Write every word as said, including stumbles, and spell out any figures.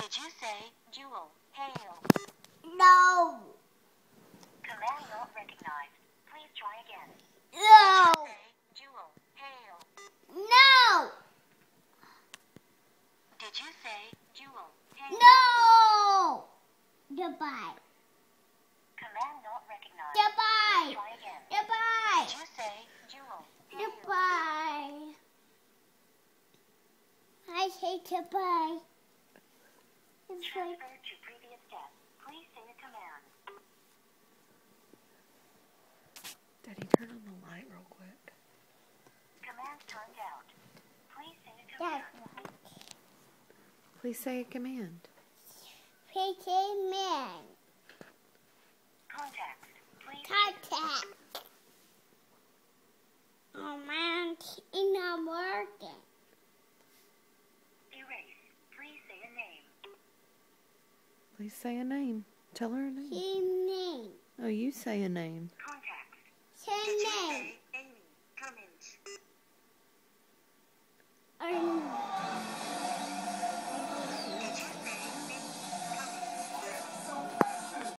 Did you say Jewel? Hail. No. Command not recognized. Please try again. No. Did you say Jewel? Hail. No. Did you say Jewel? Hail. No. Goodbye. Command not recognized. Goodbye. Please try again. Goodbye. Did you say Jewel? Hail. Goodbye. I say goodbye. It's like Transfer to previous step. Please say the command. Daddy, turn on the light real quick. Command turned out. Please say the that. command. Please say a command. Pretty man. Contact. Please. Contact. Oh man, it's not working. Erase. Please say a name. Please say a name. Tell her a name. His name. Oh, you say a name. Contact. Say Did you name. say